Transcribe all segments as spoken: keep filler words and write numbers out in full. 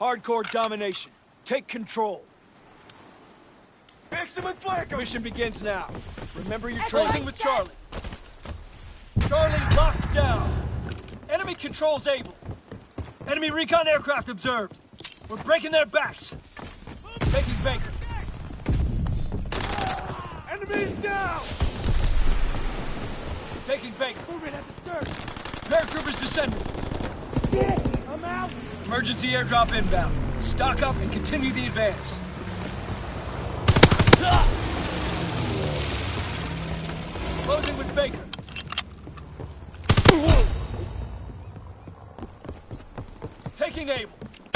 Hardcore domination. Take control. Fix him and flank him! Mission begins now. Remember your training with Charlie. Charlie locked down. Enemy controls Able. Enemy recon aircraft observed. We're breaking their backs. Taking Baker. Enemies down! Taking Baker. Moving at the stern. Paratroopers descending. I'm out! Emergency airdrop inbound. Stock up and continue the advance. Closing with Baker. Taking Able.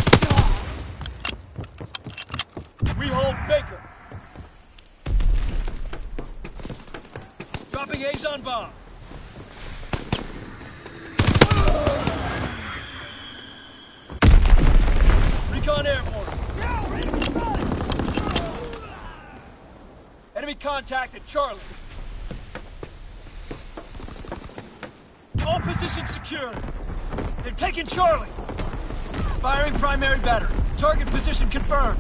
We hold Baker. Dropping Azon bomb. Recon airborne. Enemy contact at Charlie. All positions secured. They're taking Charlie. Firing primary battery. Target position confirmed.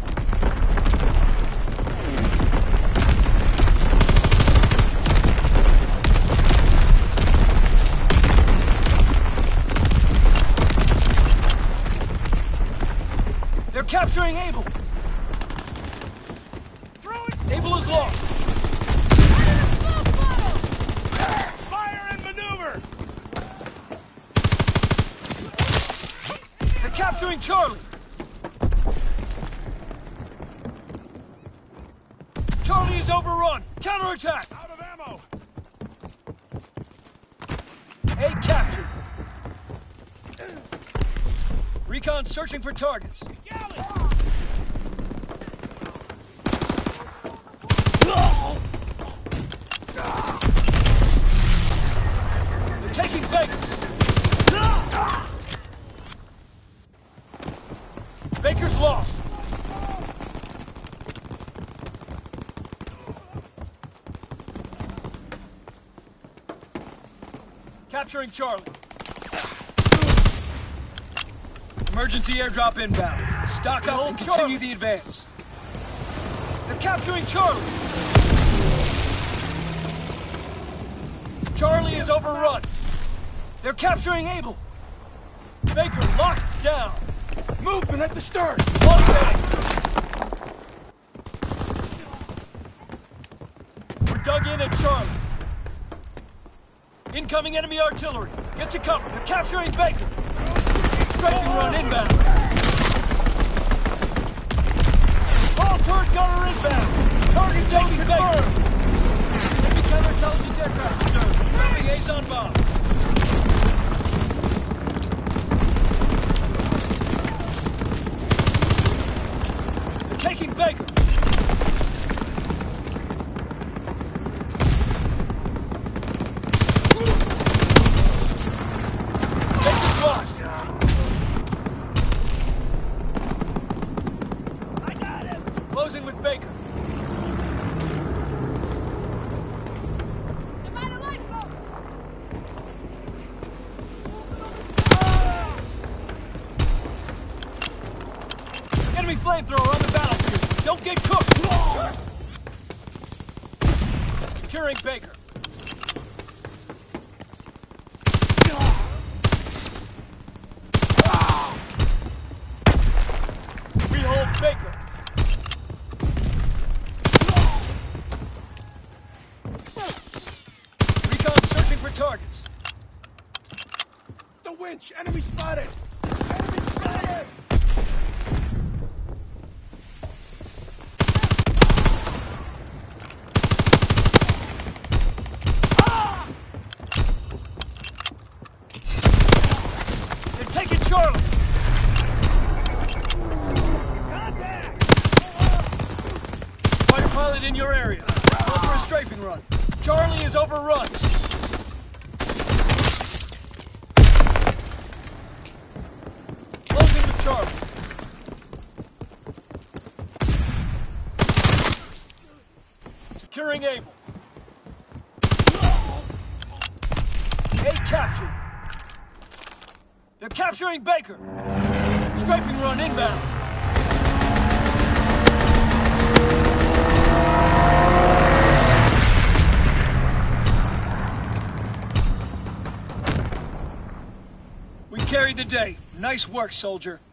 They're capturing Able. Able is lost. Fire and maneuver! They're capturing Charlie. Charlie is overrun. Counterattack. Out of ammo! A captured. Recon searching for targets. They're taking Baker. Baker's lost. Capturing Charlie. Emergency airdrop inbound. Stock up and continue the advance. They're capturing Charlie. Charlie is overrun. They're capturing Able. Baker locked down. Movement at the stern! One day. We're dug in at Charlie. Incoming enemy artillery. Get to cover. They're capturing Baker. Strafing run inbound. All turret gunner inbound. Target taking Baker. Enemy counterintelligence aircraft observed. Dropping Azon bomb. They're taking Baker. Baker's lost. Closing with Baker. Enemy flamethrower on the battlefield. Don't get cooked. Securing Baker. We hold Baker. Targets. The winch! Enemy spotted! Enemy spotted! Ah! They're taking Charlie. Contact! Fighter pilot in your area. Call for a strafing run. Charlie is overrun. Charlie. Securing Able. A captured. They're capturing Baker. Strafing run inbound. We carried the day. Nice work, soldier.